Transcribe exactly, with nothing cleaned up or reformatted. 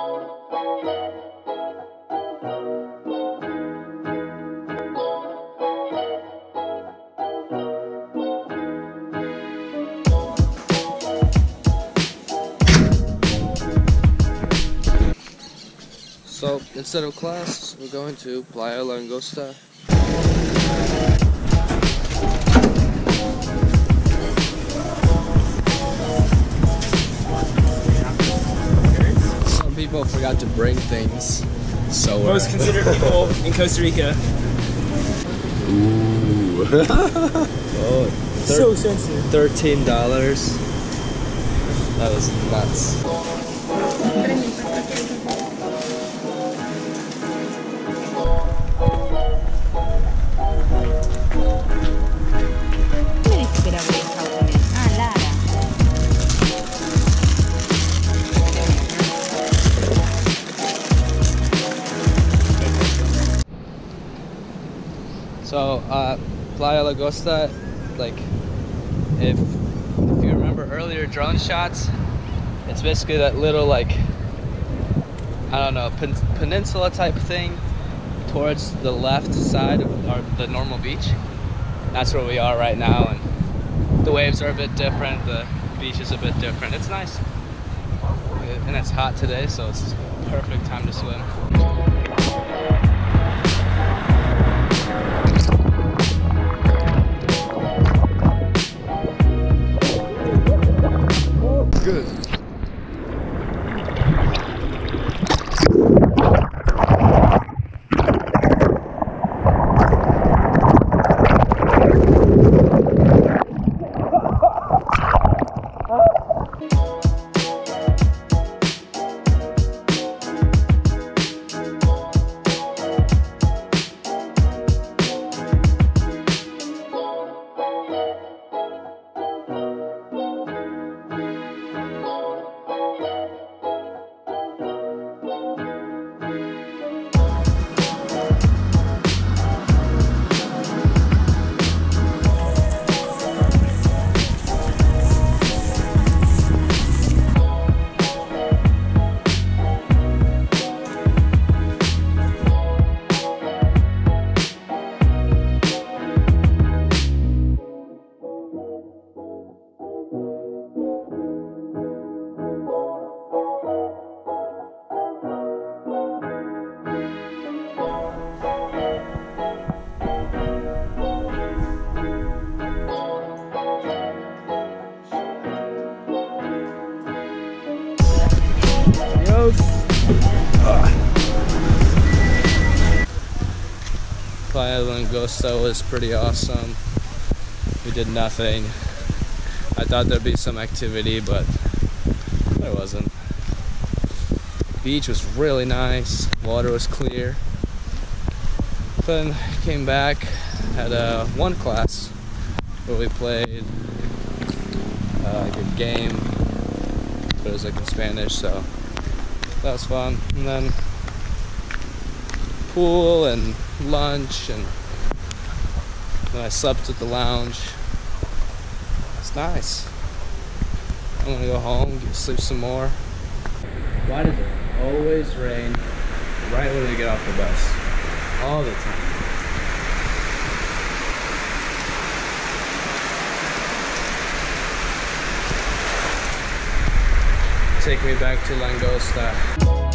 So instead of class, we're going to Playa Langosta. Some people forgot to bring things, so most uh, considered people in Costa Rica. Ooh. Oh, so expensive. Thirteen dollars. That was nuts. So, uh, Playa Langosta, like, if, if you remember earlier drone shots, it's basically that little, like, I don't know, pen peninsula type thing towards the left side of our, the normal beach. That's where we are right now, and the waves are a bit different, the beach is a bit different. It's nice, and it's hot today, so it's perfect time to swim. Good. Playa Langosta was pretty awesome. We did nothing. I thought there'd be some activity, but there wasn't. Beach was really nice. Water was clear. Then came back, had a one class where we played uh, like a game, but it was like in Spanish, so that was fun. And then pool and lunch, and then I slept at the lounge. It's nice. I'm gonna go home, get sleep some more. Why does it always rain right when we get off the bus? All the time. Take me back to Langosta.